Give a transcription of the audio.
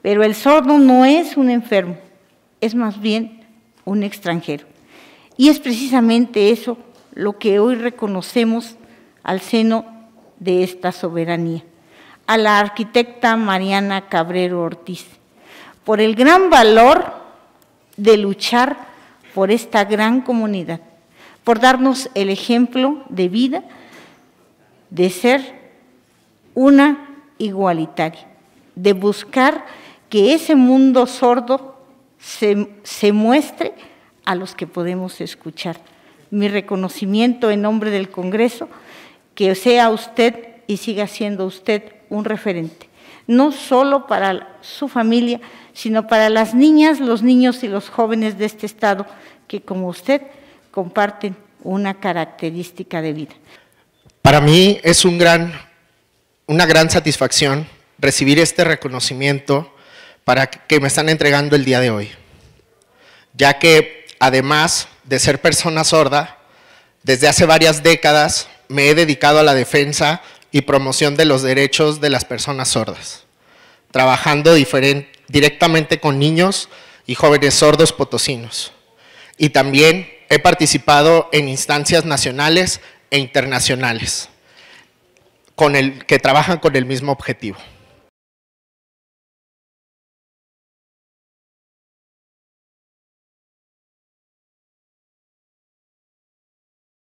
Pero el sordo no es un enfermo, es más bien un extranjero. Y es precisamente eso lo que hoy reconocemos al seno de esta soberanía, a la arquitecta Mariana Cabrero Ortiz, por el gran valor de luchar por esta gran comunidad, por darnos el ejemplo de vida, de ser una igualitaria, de buscar que ese mundo sordo se muestre a los que podemos escuchar. Mi reconocimiento en nombre del Congreso, que sea usted y siga siendo usted un referente, no solo para su familia, sino para las niñas, los niños y los jóvenes de este estado que, como usted, comparten una característica de vida. Para mí es una gran satisfacción recibir este reconocimiento que me están entregando el día de hoy, ya que además de ser persona sorda, desde hace varias décadas me he dedicado a la defensa y promoción de los derechos de las personas sordas, trabajando directamente con niños y jóvenes sordos potosinos. Y también he participado en instancias nacionales e internacionales que trabajan con el mismo objetivo.